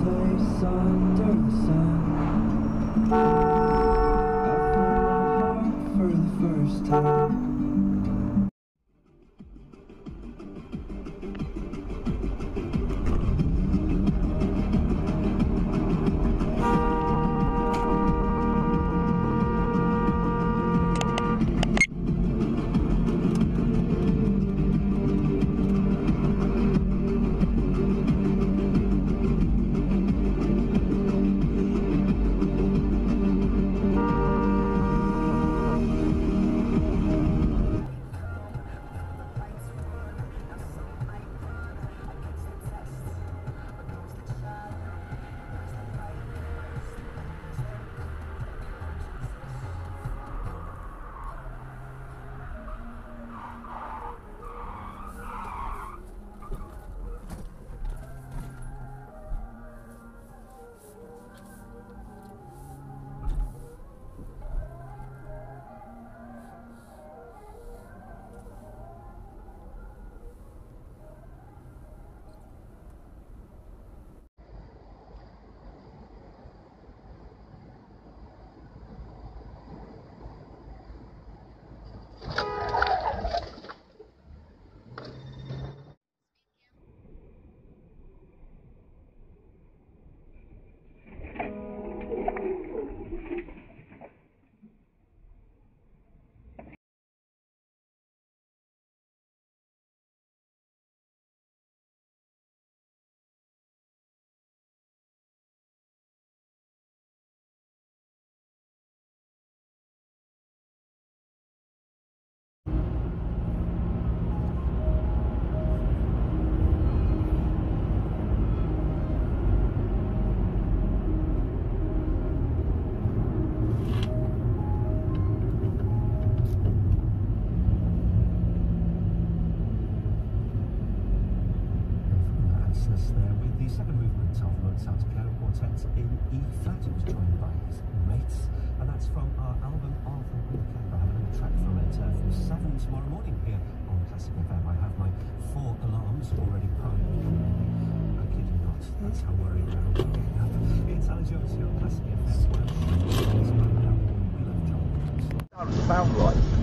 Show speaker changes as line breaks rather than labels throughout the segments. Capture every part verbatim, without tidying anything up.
place under the sun. I found my heart for the first time.
There with the second movement of Mozart's piano quartet in E flat. It was joined by his mates, and that's from our album Arthur Whitaker. I have another track from it uh, from seven tomorrow morning here on Classic F M. I have my four alarms already primed. I kid you not, that's how worried I am about getting up. It's Alan Jones here on Classic F M. We love John.
Sound like.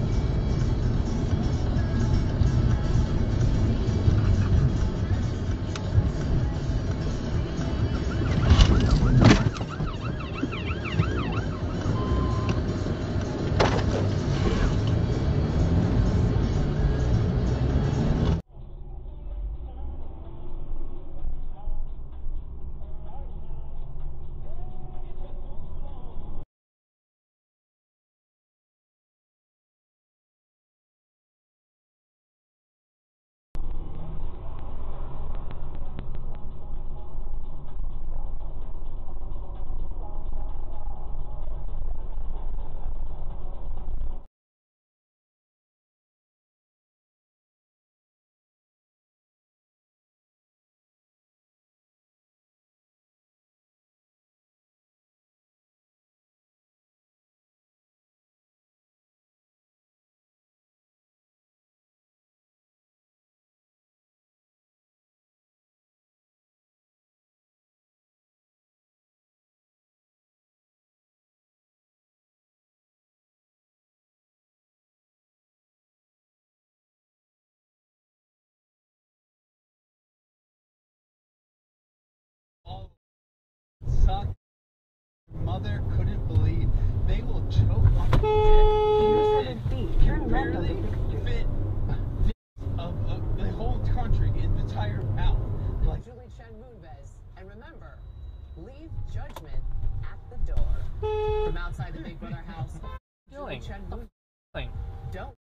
Suck. Mother couldn't believe they will choke on the dick.
Seven feet. Turn left
Barely
on the
fit of, of the whole country in the entire mouth. Like
Julie Chen Moonves. And remember, leave judgment at the door. From outside the Big Brother house, Julie Chen Moonves. Don't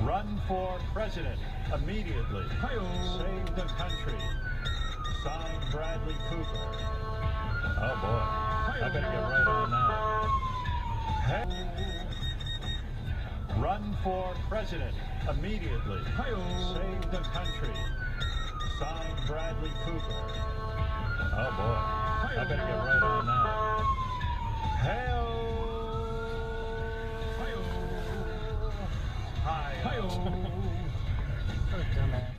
Run for president immediately. Save the country. Signed, Bradley Cooper. Oh boy, I better get right on that. Hey. Run for president immediately. Save the country. Signed, Bradley Cooper. Oh boy, I better get right on that. Hey-o. Hi-o. Hi-o.
What a dumbass.